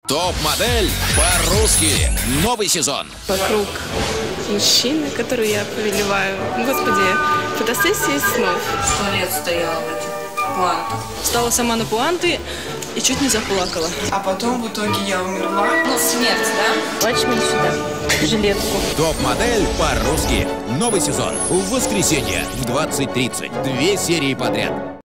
Топ-модель по-русски. Новый сезон. Вокруг мужчины, которую я повелеваю. Господи, фотосессия из снов. 100 лет стояла в этих пуантах. Стала сама на пуанты и чуть не заплакала. А потом в итоге я умерла. Ну, смерть, да? Плачь мне сюда, жилетку. Топ-модель по-русски. Новый сезон. В воскресенье в 20:30. 2 серии подряд.